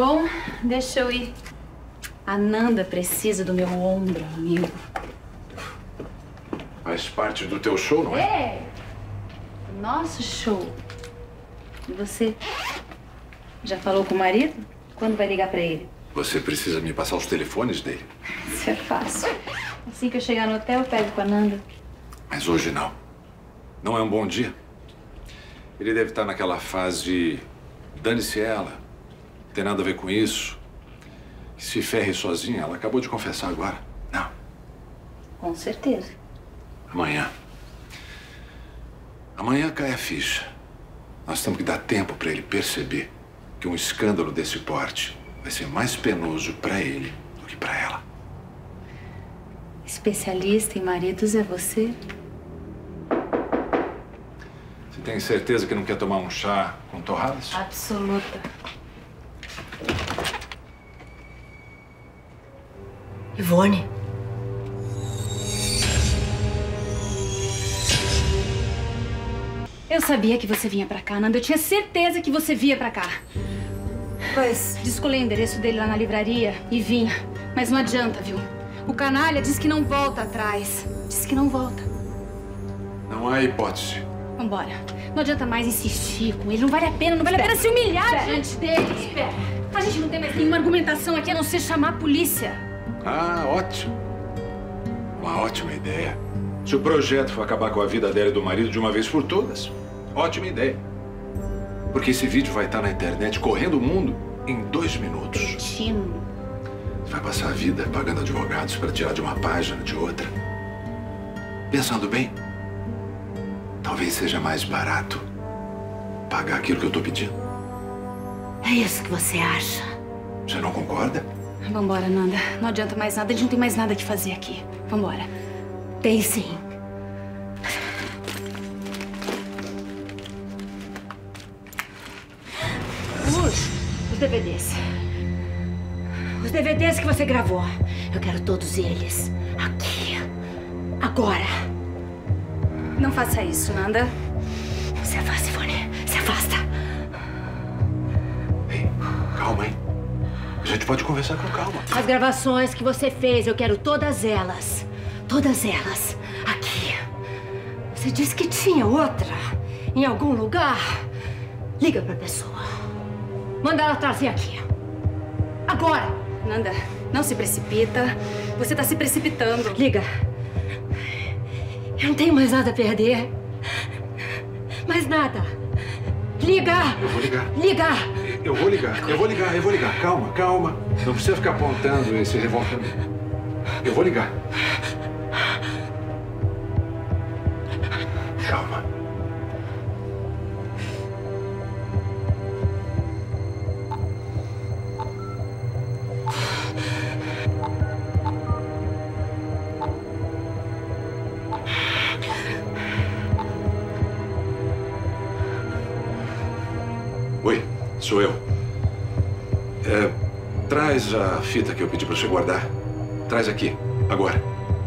Bom, deixa eu ir. A Nanda precisa do meu ombro, amigo. Faz parte do teu show, não é? É! Nosso show. E você? Já falou com o marido? Quando vai ligar pra ele? Você precisa me passar os telefones dele. Isso é fácil. Assim que eu chegar no hotel, eu pego com a Nanda. Mas hoje não. Não é um bom dia. Ele deve estar naquela fase de dane-se ela. Não tem nada a ver com isso. Que se ferre sozinha. Ela acabou de confessar agora. Não. Com certeza. Amanhã. Amanhã cai a ficha. Nós temos que dar tempo para ele perceber que um escândalo desse porte vai ser mais penoso para ele do que para ela. Especialista em maridos é você? Você tem certeza que não quer tomar um chá com torradas? Absoluta. Ivone. Eu sabia que você vinha pra cá, Nanda. Eu tinha certeza que você vinha pra cá. Mas... Descolei o endereço dele lá na livraria e vim. Mas não adianta, viu? O canalha diz que não volta atrás. Diz que não volta. Não há hipótese. Vambora. Não adianta mais insistir com ele. Não vale a pena, não vale a pena se humilhar diante dele. Espera. A gente não tem mais nenhuma argumentação aqui a não ser chamar a polícia. Ah, ótimo. Uma ótima ideia. Se o projeto for acabar com a vida dela e do marido de uma vez por todas, ótima ideia. Porque esse vídeo vai estar na internet correndo o mundo em 2 minutos. Tino. Você vai passar a vida pagando advogados para tirar de uma página, de outra. Pensando bem, talvez seja mais barato pagar aquilo que eu tô pedindo. É isso que você acha? Você não concorda? Vambora, Nanda. Não adianta mais nada. A gente não tem mais nada que fazer aqui. Vambora. Tem sim. Os DVDs. Os DVDs que você gravou. Eu quero todos eles. Aqui. Agora. Não faça isso, Nanda. Se afasta, Ivone. Se afasta. Ei, calma, hein? A gente pode conversar com calma. As gravações que você fez, eu quero todas elas. Todas elas. Aqui. Você disse que tinha outra. Em algum lugar. Liga pra pessoa. Manda ela trazer aqui. Agora. Nanda, não se precipita. Você tá se precipitando. Liga. Eu não tenho mais nada a perder. Mais nada. Liga! Eu vou ligar. Liga! Eu vou ligar, eu vou ligar, eu vou ligar. Calma, calma. Não precisa ficar apontando esse revólver. Eu vou ligar. Calma. Oi, sou eu. Traz a fita que eu pedi pra você guardar. Traz aqui, agora.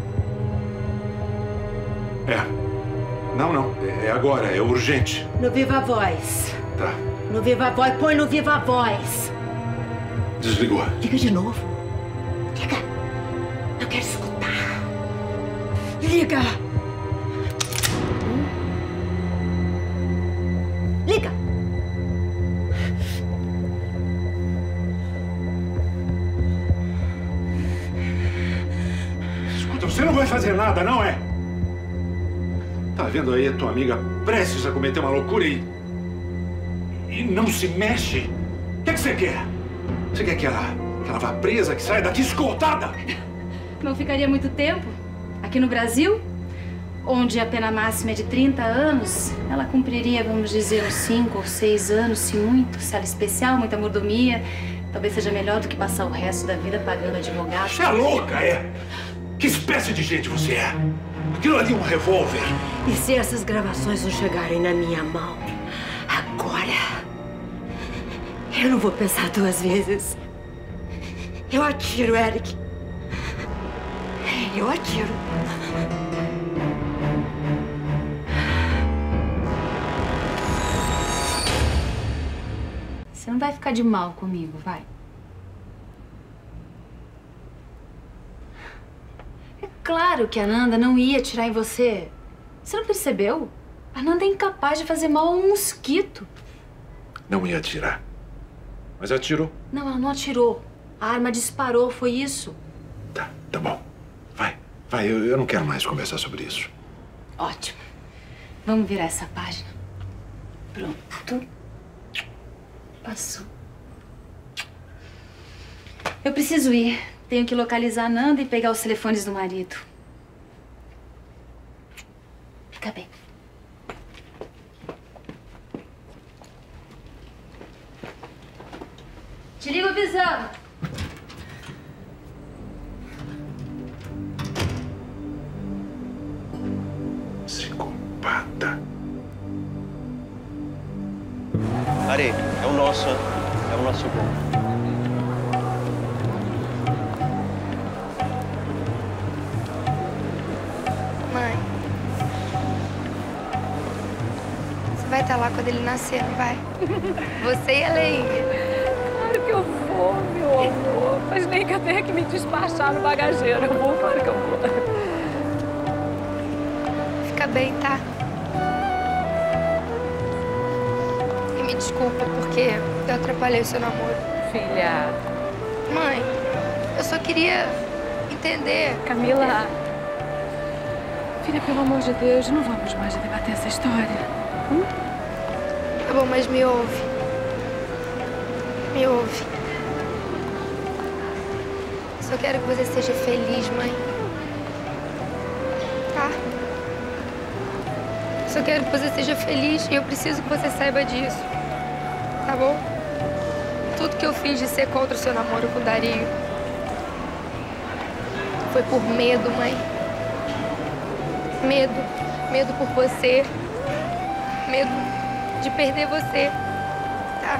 Não. É agora, é urgente. No Viva Voz. Tá. No Viva Voz. Põe no Viva Voz. Desligou. Liga de novo. Liga. Eu quero escutar. Liga. Liga. Escuta, você não vai fazer nada, não é? Tá vendo aí a tua amiga prestes a cometer uma loucura e não se mexe? O que você quer? Você quer que ela vá presa, que saia daqui escoltada? Não ficaria muito tempo. Aqui no Brasil, onde a pena máxima é de 30 anos, ela cumpriria, vamos dizer, uns 5 ou 6 anos, se muito. Sala especial, muita mordomia. Talvez seja melhor do que passar o resto da vida pagando advogado. Você é louca, é? Que espécie de gente você é? Aquilo ali é um revólver. E se essas gravações não chegarem na minha mão agora, eu não vou pensar 2 vezes. Eu atiro, Eric. Eu atiro. Você não vai ficar de mal comigo, vai? Claro que a Nanda não ia atirar em você. Você não percebeu? A Nanda é incapaz de fazer mal a um mosquito. Não ia atirar. Mas atirou. Não, ela não atirou. A arma disparou, foi isso. Tá bom. Vai, eu não quero mais conversar sobre isso. Ótimo. Vamos virar essa página. Pronto. Passou. Eu preciso ir. Tenho que localizar a Nanda e pegar os telefones do marido. Fica bem. Te ligo avisando. Psicopata. Ari, é o nosso gol. Mãe, você vai estar lá quando ele nascer, não vai? Você e a Leinha. Claro que eu vou, meu amor. Mas nem que eu tenha que me despachar no bagageiro. Eu vou, claro que eu vou. Fica bem, tá? E me desculpa porque eu atrapalhei o seu namoro. Filha. Mãe, eu só queria entender. Camila. Filha, pelo amor de Deus, não vamos mais debater essa história. Tá bom, mas me ouve. Me ouve. Só quero que você seja feliz, mãe. Tá? Só quero que você seja feliz e eu preciso que você saiba disso. Tá bom? Tudo que eu fiz de ser contra o seu namoro com o Dario foi por medo, mãe. Medo. Medo por você. Medo de perder você. Tá?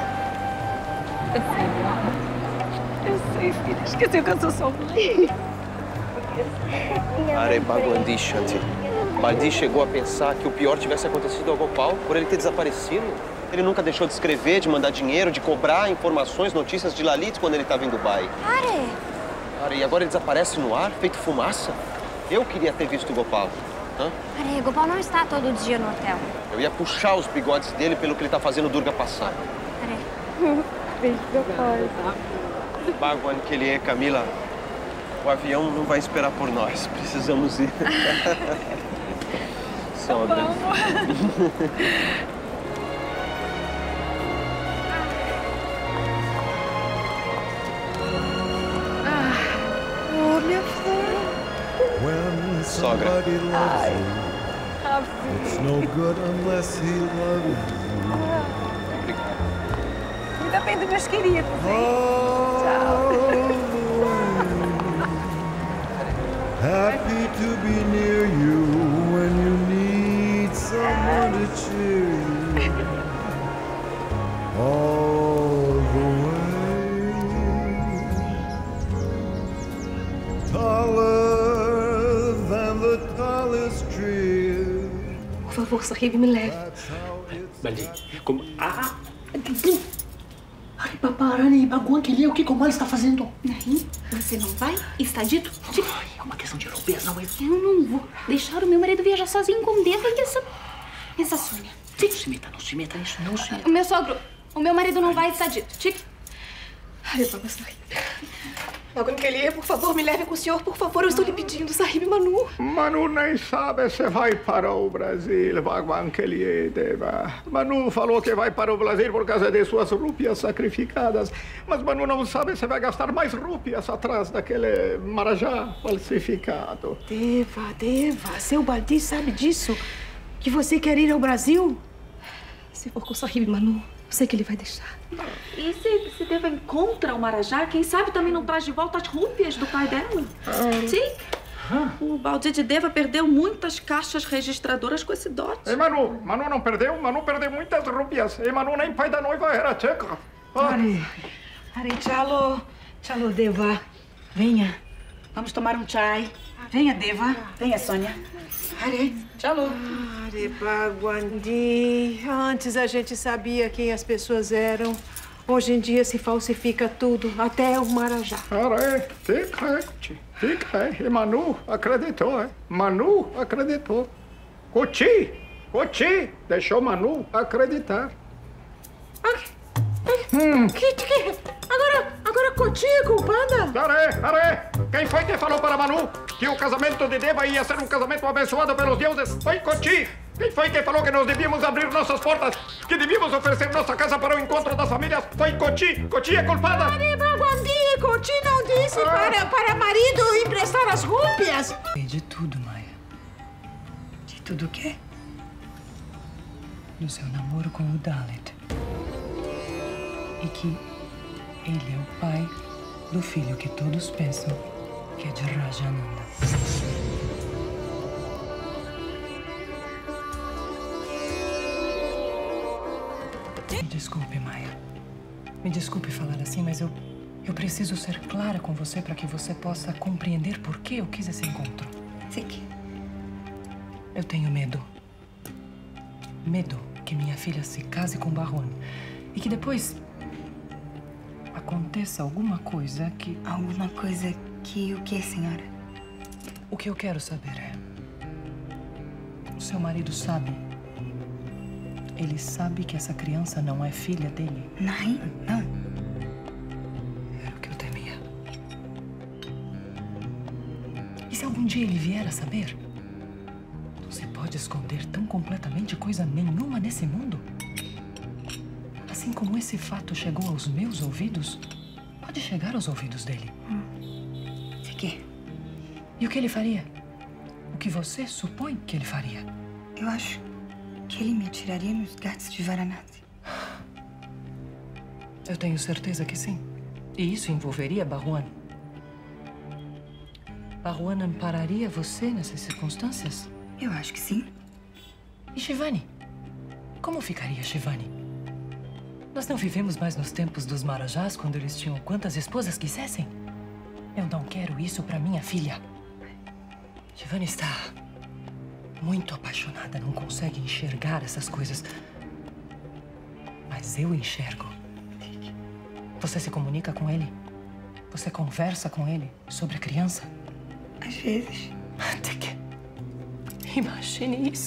Eu sei, filha. Esqueci que eu sou sua mãe. Are Bhagwandi Shanti. Baldi chegou a pensar que o pior tivesse acontecido ao Gopal por ele ter desaparecido. Ele nunca deixou de escrever, de mandar dinheiro, de cobrar informações, notícias de Lalit quando ele estava em Dubai. Are, e agora ele desaparece no ar, feito fumaça? Eu queria ter visto o Gopal. Hã? Are, Gopal não está todo dia no hotel. Eu ia puxar os bigodes dele pelo que ele está fazendo Durga passar. Beijo, Gopal. Bhagwan que ele é, Camila. O avião não vai esperar por nós. Precisamos ir. Sogra. Oh, minha flor. Sogra. It's no good unless he loves Obrigado. Cuida bem dos meus queridos, hein? you. Happy to be near you when you need someone to cheer you all the way. Taller than the tallest tree. Por favor, Sahib, me leve. Baldi, como... Ai, Paparani, Bhagwan que ele, o que Gopal está fazendo? Narim, você não vai? Está dito? Ai, é uma questão de europeus, não é? Eu não vou deixar o meu marido viajar sozinho com Deva e essa Sônia. Não se meta nisso, não se meta. O meu sogro, o meu marido não vai, está dito. Tique. Ai, Baba Sahib. Bhagwan que ele, por favor, me leve com o senhor, por favor. Eu estou lhe pedindo, Sahib Manu. Manu nem sabe se vai para o Brasil, Bhagwan que ele Deva. Manu falou que vai para o Brasil por causa de suas rúpias sacrificadas. Mas Manu não sabe se vai gastar mais rúpias atrás daquele marajá falsificado. Deva, seu Baldi sabe disso? Que você quer ir ao Brasil? Se for com o Sahib Manu, eu sei que ele vai deixar. E se Deva encontra o Marajá, quem sabe também não traz de volta as rúpias do pai dela? Sim. O Baldi de Deva perdeu muitas caixas registradoras com esse dote. E Manu não perdeu? Manu perdeu muitas rúpias. E Manu nem pai da noiva era tcheca. Are, chalo, Deva. Venha, vamos tomar um chai. Venha, Deva. Venha, Sônia. Are, chalo. Are, Bhagwandi. Antes a gente sabia quem as pessoas eram. Hoje em dia se falsifica tudo, até o marajá. Are, fica, e Manu acreditou, hein? Manu acreditou. Coti, deixou Manu acreditar. Agora Coti é culpada? Are, quem foi que falou para Manu que o casamento de Deva ia ser um casamento abençoado pelos deuses? Foi Coti. Quem foi que falou que nós devíamos abrir nossas portas, que devíamos oferecer nossa casa para o encontro das famílias? Foi Coti. Coti é culpada. Baguandi, Coti não disse para marido emprestar as rúpias? De tudo, Maia. De tudo o quê? Do seu namoro com o Dalit. E que ele é o pai do filho que todos pensam que é de Rajananda. Me desculpe, Maia. Me desculpe falar assim, mas eu preciso ser clara com você para que você possa compreender por que eu quis esse encontro. Sei que... Eu tenho medo. Medo que minha filha se case com Barone e que depois aconteça alguma coisa que... Alguma coisa que o que, senhora? O que eu quero saber é... O seu marido sabe? Ele sabe que essa criança não é filha dele? Não. Era o que eu temia. E se algum dia ele vier a saber? Não se pode esconder tão completamente coisa nenhuma nesse mundo. Assim como esse fato chegou aos meus ouvidos, pode chegar aos ouvidos dele. Sei que... E o que ele faria? O que você supõe que ele faria? Eu acho que ele me atiraria nos gatos de Varanasi. Eu tenho certeza que sim. E isso envolveria Barwan. Barwan ampararia você nessas circunstâncias? Eu acho que sim. E Shivani? Como ficaria Shivani? Nós não vivemos mais nos tempos dos marajás, quando eles tinham quantas esposas quisessem? Eu não quero isso para minha filha. Shivani está muito apaixonada, não consegue enxergar essas coisas. Mas eu enxergo. Você se comunica com ele? Você conversa com ele sobre a criança? Às vezes. Imagine isso.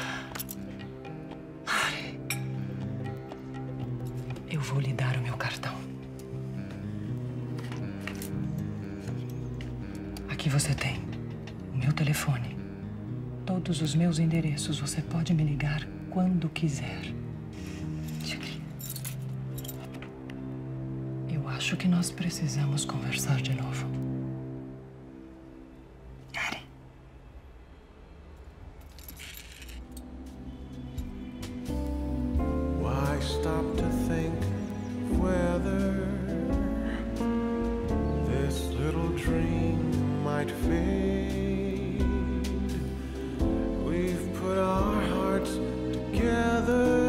Eu vou lhe dar o meu cartão. Aqui você tem o meu telefone. Todos os meus endereços. Você pode me ligar quando quiser. Eu acho que nós precisamos conversar de novo. Why stop to think whether this little dream might fade? We've put our hearts together.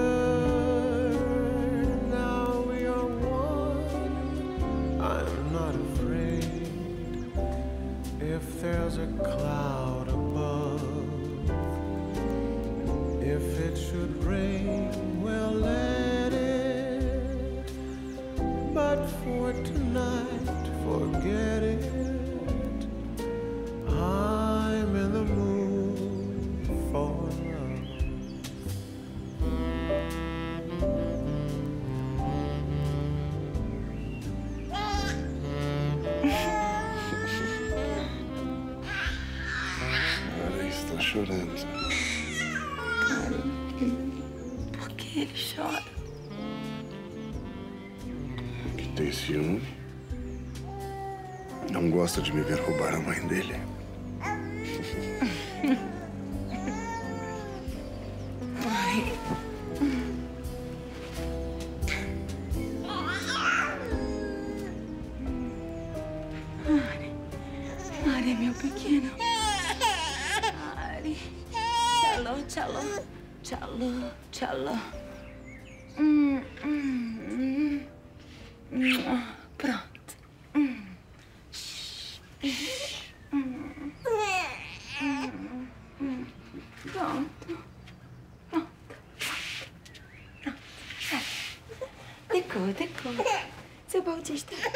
Now we are one. I'm not afraid if there's a cloud above. If it should rain, well, let it. But for tonight, forget it. I'm in the mood for love. Ela está chorando. Por que ele chora? Que tem ciúme. Não gosta de me ver roubar a mãe dele. Ari, meu pequeno. Ari. Tchalo. Pronto. Pronto. Decor.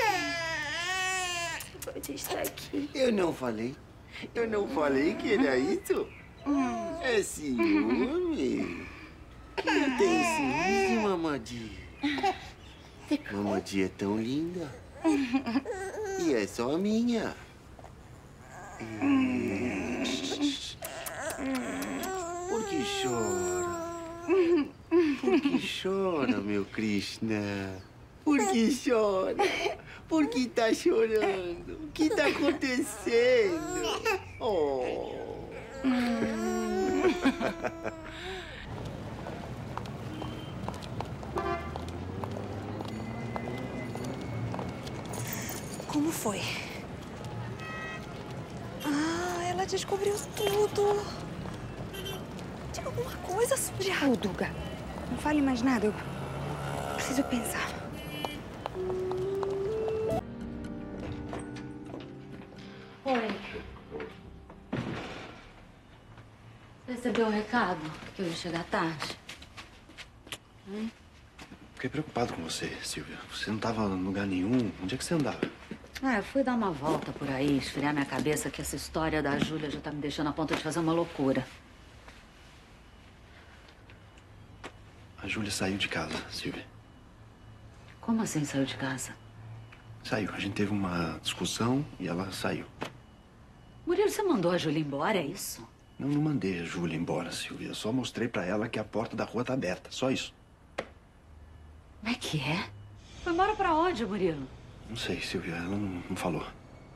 Pode estar aqui. Eu não falei. Eu não falei que era isso. É ciúme. Eu tenho ciúmes de Mamadi. Mamadi é tão linda. E é só minha. Por que chora? Por que chora, meu Krishna? Por que chora? Por que tá chorando? O que tá acontecendo? Oh. Como foi? Ah, ela descobriu tudo. Diga alguma coisa, Surya. Ô, Duga, não fale mais nada. Eu preciso pensar. Oi. Você recebeu o recado que eu ia chegar tarde? Fiquei preocupado com você, Silvia. Você não estava em lugar nenhum. Onde é que você andava? Ah, eu fui dar uma volta por aí, esfriar minha cabeça, que essa história da Júlia já tá me deixando a ponto de fazer uma loucura. A Júlia saiu de casa, Silvia. Como assim saiu de casa? Saiu. A gente teve uma discussão e ela saiu. Murilo, você mandou a Júlia embora, é isso? Não mandei a Júlia embora, Silvia. Eu só mostrei pra ela que a porta da rua tá aberta. Só isso. Como é que é? Foi embora pra onde, Murilo? Não sei, Silvia. Ela não falou.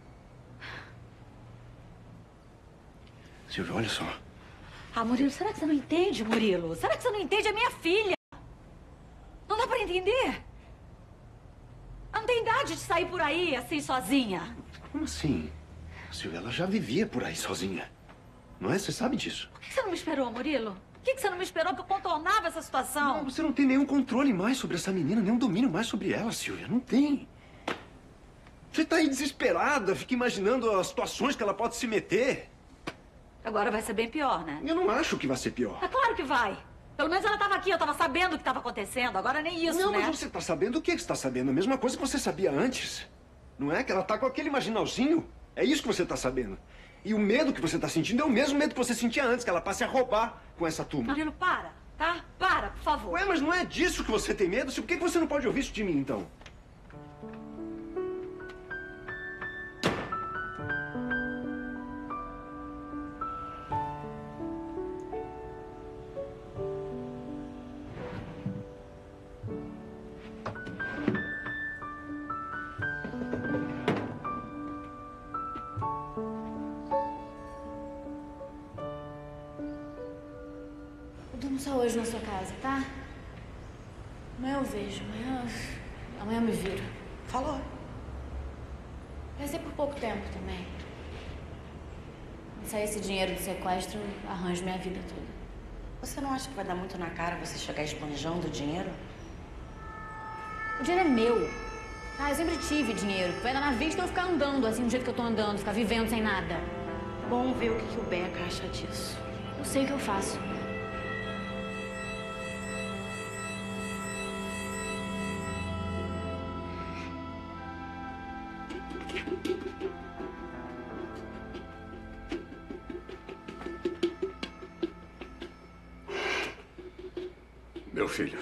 Silvia, olha só. Ah, Murilo, será que você não entende, Murilo? Será que você não entende? É minha filha. Não dá pra entender? Ela não tem idade de sair por aí, assim, sozinha. Como assim? Silvia, ela já vivia por aí sozinha. Não é? Você sabe disso. Por que você não me esperou, Murilo? Por que você não me esperou que eu contornava essa situação? Não, você não tem nenhum controle mais sobre essa menina, nenhum domínio mais sobre ela, Silvia. Não tem. Você tá aí desesperada, fica imaginando as situações que ela pode se meter. Agora vai ser bem pior, né? Eu não acho que vai ser pior. É claro que vai. Pelo menos ela tava aqui, eu tava sabendo o que tava acontecendo. Agora nem isso, não, né? Mas você tá sabendo o que você tá sabendo? A mesma coisa que você sabia antes. Não é que ela tá com aquele marginalzinho? É isso que você tá sabendo. E o medo que você tá sentindo é o mesmo medo que você sentia antes, que ela passe a roubar com essa turma. Murilo, para, tá? Para, por favor. Ué, mas não é disso que você tem medo? Por que você não pode ouvir isso de mim, então? Eu durmo só hoje na sua casa, tá? Amanhã eu vejo, amanhã eu me viro. Falou. Vai ser por pouco tempo também. Se sair esse dinheiro do sequestro, eu arranjo minha vida toda. Você não acha que vai dar muito na cara você chegar esbanjando o dinheiro? O dinheiro é meu. Ah, eu sempre tive dinheiro. Vai dar na vista eu ficar andando assim, do jeito que eu tô andando, ficar vivendo sem nada. Bom ver o que o Beca acha disso. Eu sei o que eu faço. Meu filho,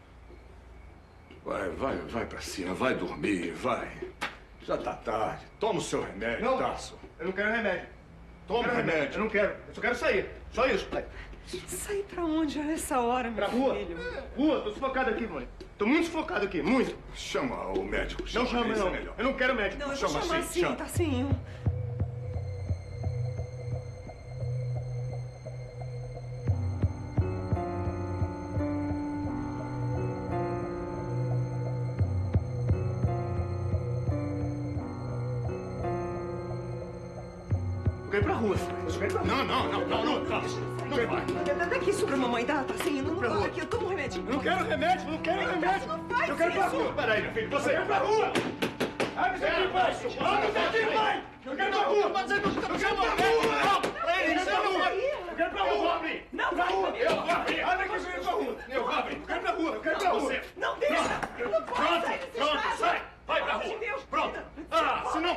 vai pra cima, vai dormir, vai. Já tá tarde. Toma o seu remédio, Não, Tasso. Eu não quero remédio. Toma o remédio. Eu não quero. Eu só quero sair. Só isso. Sair pra onde a essa hora, meu rua. filho? Rua, tô sufocado aqui, mãe. Tô muito sufocado aqui, muito. Chama o médico. Não chama, não. É melhor. Eu não quero médico. Não, eu vou chamar assim, chama. tá assim. Eu quero ir pra rua. Eu quero ir pra rua. Não vai. Dá aqui isso pra mamãe, tá? Tá assim, não vai aqui. Eu tomo um remédio. Eu não quero remédio, não quero remédio. Eu quero ir pra rua. Peraí, meu filho. Você quer pra rua? Abre isso aqui, pai. Abre isso aqui, pai. Eu quero pra rua. Mas eu não quero pra rua. Eu quero pra rua. Eu quero pra rua. Eu vou abrir. Não, pra rua. Eu vou abrir. Abre aqui, eu quero pra rua. Eu vou abrir. Eu quero pra rua. Eu quero pra rua. Não, deixa. Não pode sair desse espaço. Sai. Vai pra rua. Pronto.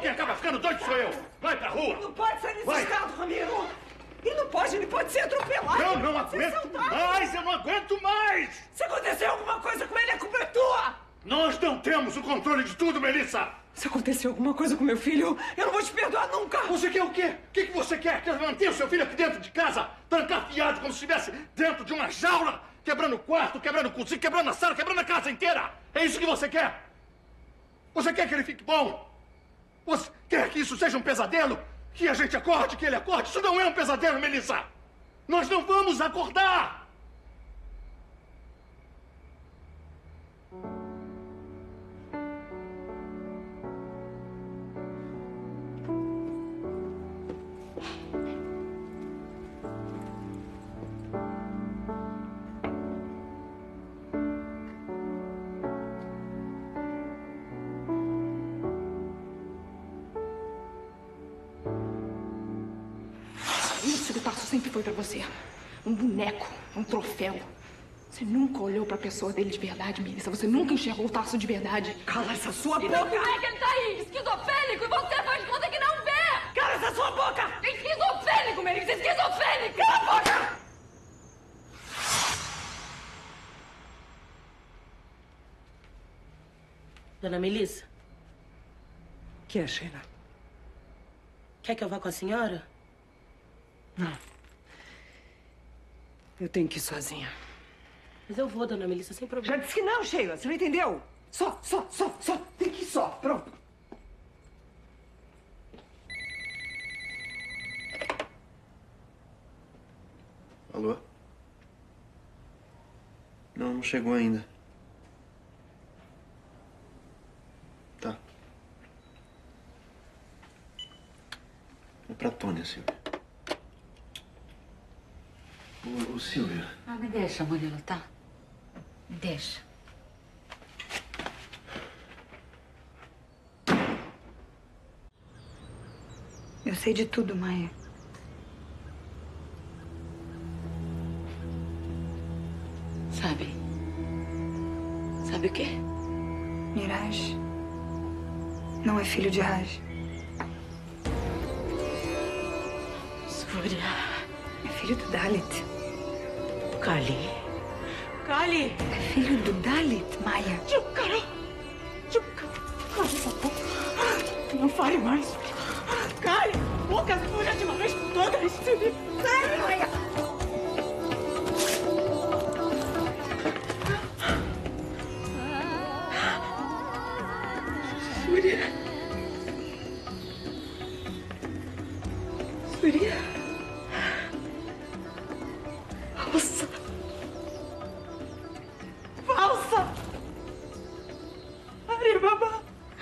quem acaba ficando doido sou eu. Vai pra rua. Não pode ser nesse Vai. estado, Ramiro. Ele pode ser atropelado. Eu não aguento mais, eu não aguento mais. Se acontecer alguma coisa com ele, a culpa é tua. Nós não temos o controle de tudo, Melissa. Se acontecer alguma coisa com meu filho, eu não vou te perdoar nunca. Você quer o quê? O que você quer? Quer manter o seu filho aqui dentro de casa, trancafiado, como se estivesse dentro de uma jaula, quebrando o quarto, quebrando o cozinho, quebrando a sala, quebrando a casa inteira? É isso que você quer? Você quer que ele fique bom? Você quer que isso seja um pesadelo? Que a gente acorde, que ele acorde? Isso não é um pesadelo, Melissa! Nós não vamos acordar! Isso que o Tarso sempre foi pra você. Um boneco, um troféu. Você nunca olhou pra pessoa dele de verdade, Melissa. Você nunca enxergou o Tarso de verdade. Cala essa sua boca! Como é que ele tá aí? Esquizofrênico e você faz conta que não vê! Cala essa sua boca! Esquizofrênico, Melissa! Esquizofrênico! Cala a boca! Dona Melissa? Que é, Sheila? Quer que eu vá com a senhora? Não. Eu tenho que ir sozinha. Mas eu vou, dona Melissa, sem problema. Já disse que não, Sheila. Você não entendeu? Só. Tem que ir só. Pronto. Alô? Não chegou ainda. Tá. É pra Tônia, Silvia. Ô, Silvia. Ah, me deixa, Murilo, tá? Me deixa. Eu sei de tudo, Maia. Sabe? Sabe o quê? Miraj não é filho de Raj. Surya. É filho do Dalit. Kali. É filho do Dalit, Maia. Cala essa boca. Não fale mais. Cale a boca, Surya, de uma vez por todas. Cale, Maia. Surya. Falsa. Aribaba.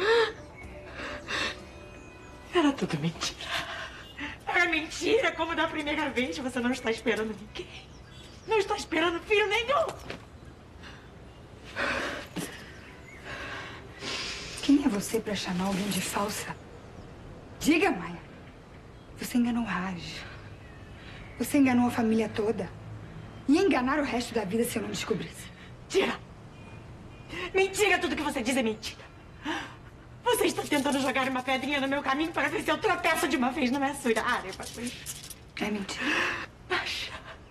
Era tudo mentira. Era mentira, como da primeira vez. Você não está esperando ninguém. Não está esperando filho nenhum. Quem é você pra chamar alguém de falsa? Diga, Maia. Você enganou Raj. Você enganou a família toda. Ia enganar o resto da vida se eu não descobrisse. Mentira! Mentira! Tudo que você diz é mentira. Você está tentando jogar uma pedrinha no meu caminho para ver se eu tropeço de uma vez numa Surya. É mentira. Baixa.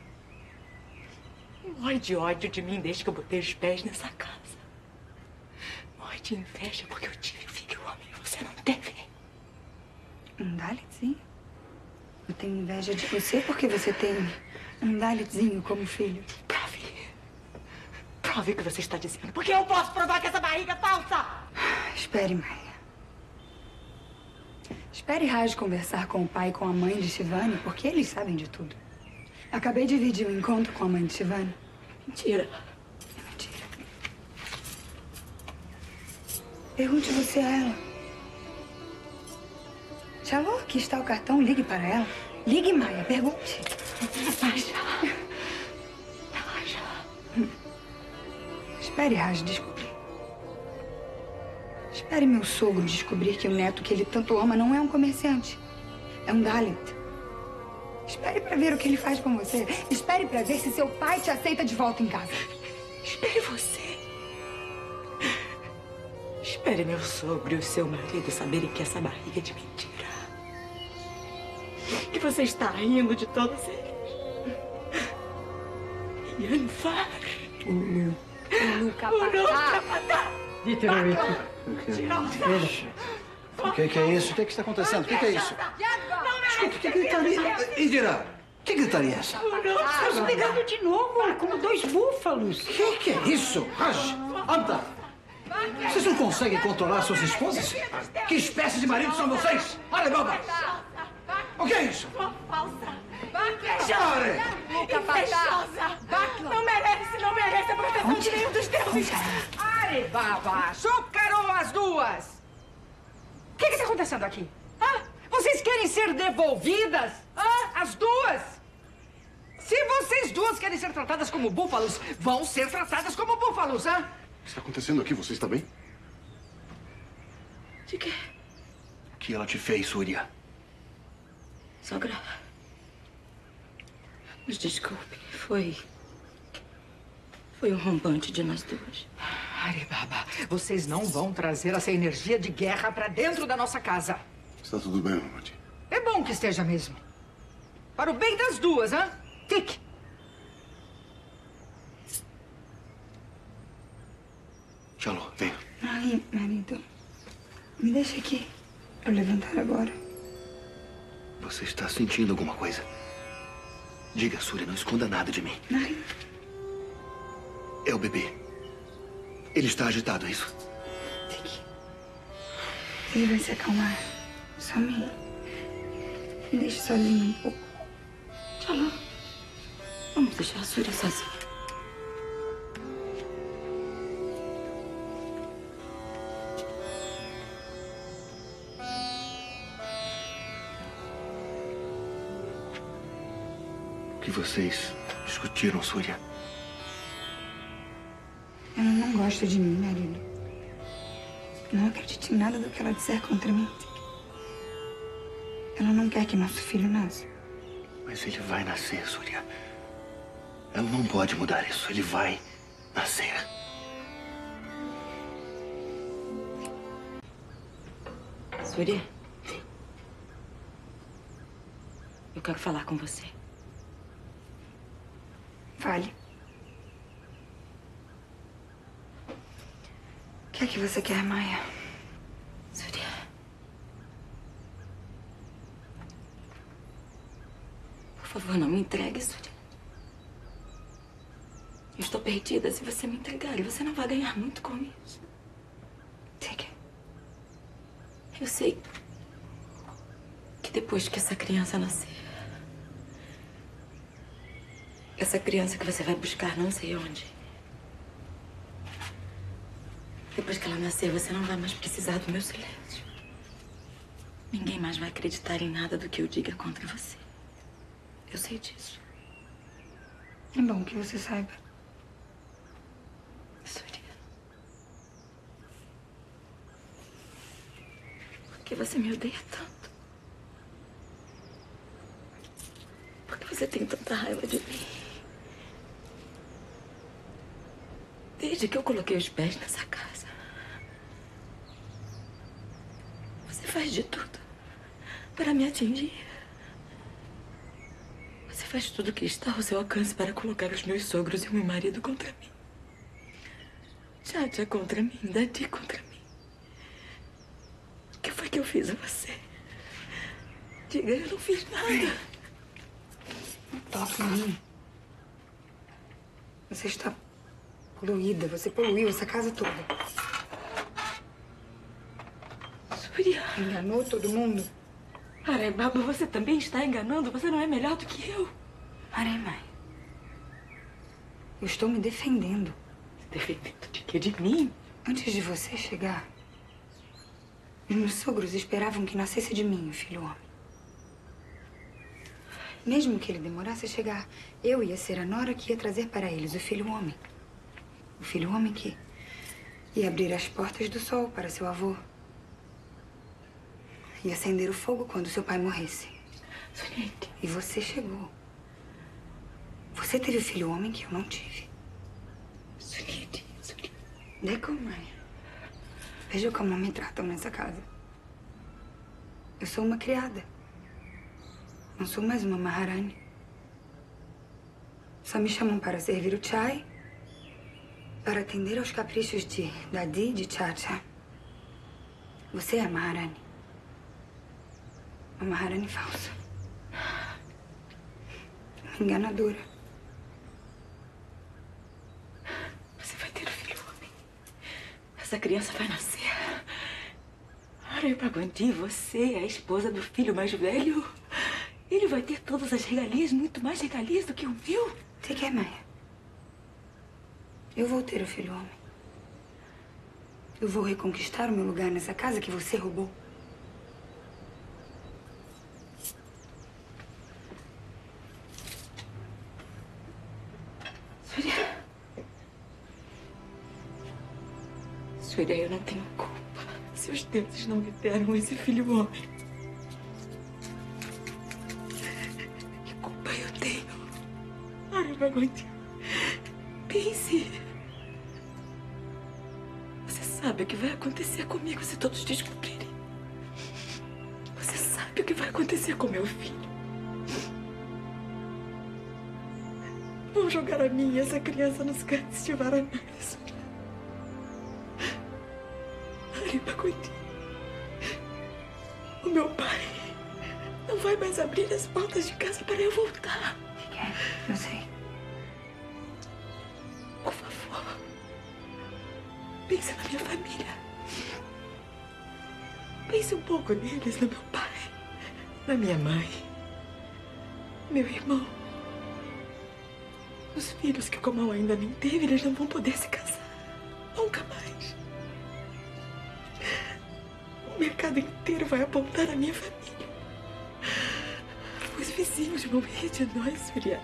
Morre de ódio de mim desde que eu botei os pés nessa casa. Morre de inveja porque eu tive filho homem e você não teve. Um Dalitzinho? Eu tenho inveja de você porque você tem um Dalitzinho como filho. Prove o que você está dizendo. Porque eu posso provar que essa barriga é falsa. Espere, Maia. Espere Raj conversar com o pai e com a mãe de Shivani, porque eles sabem de tudo. Acabei de dividir o encontro com a mãe de Shivani. Mentira. É mentira. Pergunte você a ela. Shalom, aqui está o cartão. Ligue para ela. Ligue, Maia. Pergunte. Baixa. Espere Raj descobrir. Espere meu sogro descobrir que o neto que ele tanto ama não é um comerciante. É um Dalit. Espere pra ver o que ele faz com você. Espere pra ver se seu pai te aceita de volta em casa. Espere você. Espere meu sogro e o seu marido saberem que essa barriga é de mentira. Que você está rindo de todos eles. Yanfar. Nunca passar. O que é isso? O que está acontecendo? O que é isso? Escuta, que gritaria... Indira, que gritaria é essa? Estás brigando de novo, como dois búfalos. Que é isso? Raj, anda! Vocês não conseguem controlar suas esposas? Que espécie de maridos são vocês? Olha, baba! O que é isso? Chore! Invejosa! Não merece a proteção de nenhum dos deuses! Are, baba! Açúcarou as duas! O que está acontecendo aqui? Vocês querem ser devolvidas? As duas? Se vocês duas querem ser tratadas como búfalos, vão ser tratadas como búfalos, O que está acontecendo aqui? Você está bem? De quê? O que ela te fez, Surya? Sogra. Nos desculpe. Foi um rompante de nós duas. Are, baba, vocês não vão trazer essa energia de guerra pra dentro da nossa casa. Está tudo bem, Mamãe? É bom que esteja mesmo. Para o bem das duas, Tique. Tchau, venha. Ai, marido. Me deixa aqui. Pra eu levantar agora. Você está sentindo alguma coisa? Diga, Surya, não esconda nada de mim. Ai. É o bebê. Ele está agitado, é isso? Ele vai se acalmar. Só me deixe sozinho um pouco. Tchau. Vamos deixar a Surya sozinha. O que vocês discutiram, Surya? Ela não gosta de mim, marido. Não acredite em nada do que ela disser contra mim. Ela não quer que nosso filho nasça. Mas ele vai nascer, Surya. Ela não pode mudar isso. Ele vai nascer. Surya. Eu quero falar com você. Fale. O que é que você quer, Maia? Surya. Por favor, não me entregue, Surya. Eu estou perdida. Se você me entregar, você não vai ganhar muito com isso. Siga. Eu sei que depois que essa criança nascer, essa criança que você vai buscar não sei onde, depois que ela nascer, você não vai mais precisar do meu silêncio. Ninguém mais vai acreditar em nada do que eu diga contra você. Eu sei disso. É bom que você saiba. Surya. Por que você me odeia tanto? Por que você tem tanta raiva de mim? Desde que eu coloquei os pés nessa casa, você faz de tudo para me atingir. Você faz tudo o que está ao seu alcance para colocar os meus sogros e o meu marido contra mim. Chátia contra mim, Dadi contra mim. O que foi que eu fiz a você? Diga, eu não fiz nada. Não toque em mim. Você está poluída. Você poluiu essa casa toda. Surya. Enganou todo mundo. Arebaba, você também está enganando? Você não é melhor do que eu. Areimai, eu estou me defendendo. Defendendo de quê? De mim? Antes de você chegar, os meus sogros esperavam que nascesse de mim o filho homem. Mesmo que ele demorasse a chegar, eu ia ser a nora que ia trazer para eles o filho homem. O filho homem que ia abrir as portas do sol para seu avô. E acender o fogo quando seu pai morresse. Sonhete. E você chegou. Você teve o filho homem que eu não tive. Sonhete. Deco, Maia. Veja como me tratam nessa casa. Eu sou uma criada. Não sou mais uma Maharani. Só me chamam para servir o chai, para atender aos caprichos de Dadi e de Chacha. Você é a Maharani. Uma Maharani falsa. Uma enganadora. Você vai ter um filho homem. Essa criança vai nascer. Arai Bhagwati, você é a esposa do filho mais velho. Ele vai ter todas as regalias, muito mais regalias do que o meu. Você quer, Maia? Eu vou ter o filho homem. Eu vou reconquistar o meu lugar nessa casa que você roubou. Surya, eu não tenho culpa. Seus deuses não me deram esse filho homem. Que culpa eu tenho? Arai Bhagwati, pense. Você sabe o que vai acontecer comigo se todos descobrirem. Você sabe o que vai acontecer com meu filho. Vão jogar a mim e essa criança nos cantos de Varanasi. Arai Bhagwati, o meu pai não vai mais abrir as portas de casa para eu voltar. Eu sei. Por favor, pense na minha família. Pense um pouco neles, no meu pai, na minha mãe, meu irmão. Os filhos que o Komal ainda nem teve, eles não vão poder se casar. Nunca mais. O mercado inteiro vai apontar a minha família. Os vizinhos vão rir de nós, Surya.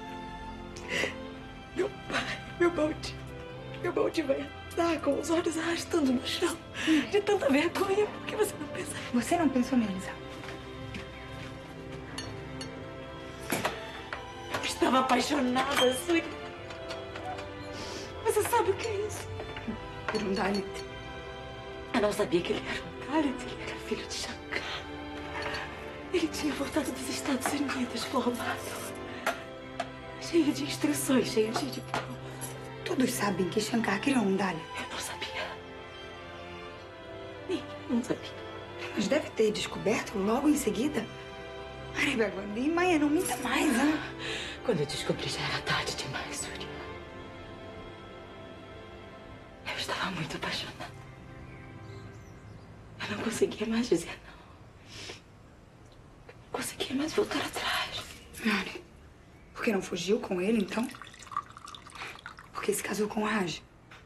Meu pai, meu Baldi vai andar com os olhos arrastando no chão. De tanta vergonha, por que você não pensa? Você não pensou neles, Eu estava apaixonada, Surya. Você sabe o que é isso? Por um Dalit. Eu não sabia que ele era um Dalit, ele era filho de Shankar. Ele tinha voltado dos Estados Unidos formado. Cheio de instruções, cheio de diploma. Todos sabem que Shankar criou um Dalit. Eu não sabia. Não sabia. Mas deve ter descoberto logo em seguida. Arai Bhagwati, Maia, não minta mais, hein? Quando eu descobri, já era tarde demais, Surya. Eu estava muito apaixonada. Eu não conseguia mais dizer não. Não conseguia mais voltar atrás. Arai, por que não fugiu com ele, então? Porque se casou com o Raj.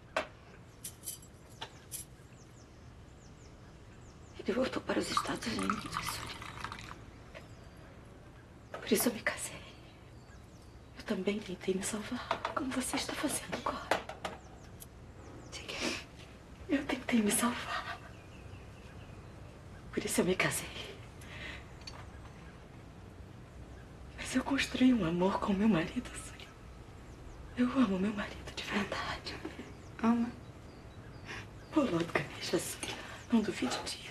Ele voltou para os Estados Unidos, Surya. Por isso eu me casei. Eu também tentei me salvar, como você está fazendo agora. Eu tentei me salvar. Por isso eu me casei. Mas eu construí um amor com meu marido, Surya. Eu amo meu marido de verdade. Ama? O Lord Ganesha, Surya. Não duvide disso.